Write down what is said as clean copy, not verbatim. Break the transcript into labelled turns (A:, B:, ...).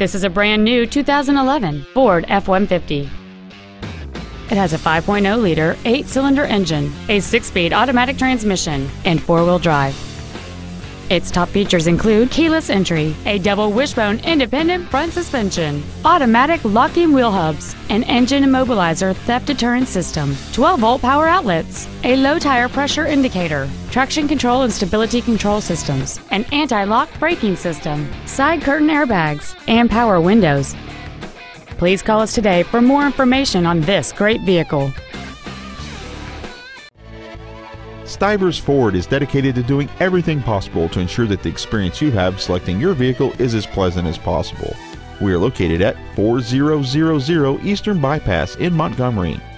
A: This is a brand new 2011 Ford F-150. It has a 5.0-liter, 8-cylinder engine, a 6-speed automatic transmission, and 4-wheel drive. Its top features include keyless entry, a double wishbone independent front suspension, automatic locking wheel hubs, an engine immobilizer theft deterrent system, 12-volt power outlets, a low tire pressure indicator, traction control and stability control systems, an anti-lock braking system, side curtain airbags, and power windows. Please call us today for more information on this great vehicle.
B: Stivers Ford is dedicated to doing everything possible to ensure that the experience you have selecting your vehicle is as pleasant as possible. We are located at 4000 Eastern Bypass in Montgomery.